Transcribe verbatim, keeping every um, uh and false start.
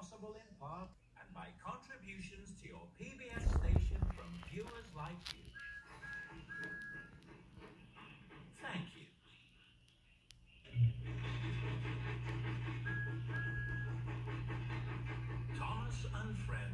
possible in part and by contributions to your P B S station from viewers like you. Thank you. Thomas and Friends.